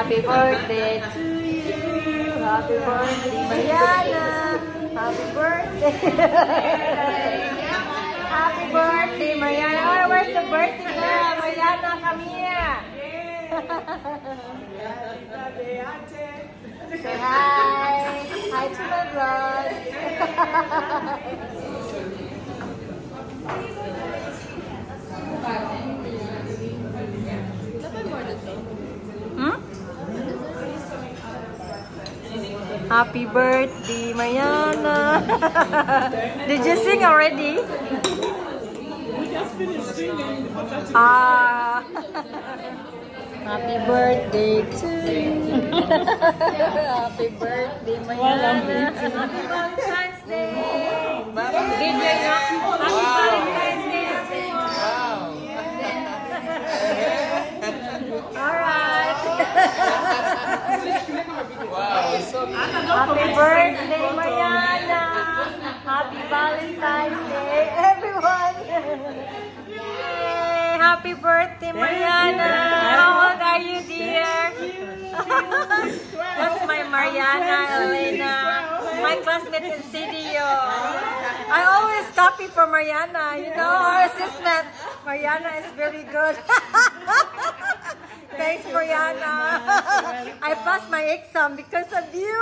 Happy birthday to you. Happy birthday, Mariana. Happy birthday. Happy birthday, Mariana. Oh, where's the birthday girl? Mariana, come here. Say hi. Hi to my vlog. Happy birthday, Mariana. Did you sing already? We just finished singing. Ah. Happy birthday to you. Happy birthday, Mariana. Happy Valentines Day. Happy Valentines Day, everyone. Alright. Happy birthday, Mariana. Happy Valentine's Day, everyone. Yay. Happy birthday, Mariana. How old are you, dear? That's my Mariana, Elena. My classmate in CDO. I always copy from Mariana. You know, our assistant. Mariana is very good. Thanks, Mariana. I passed my exam because of you.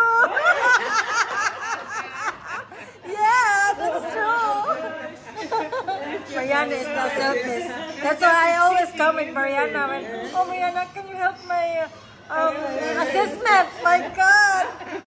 Yeah, that's true. Mariana is not selfish. That's why I always come with Mariana. When, oh, Mariana, can you help my assessment? My God.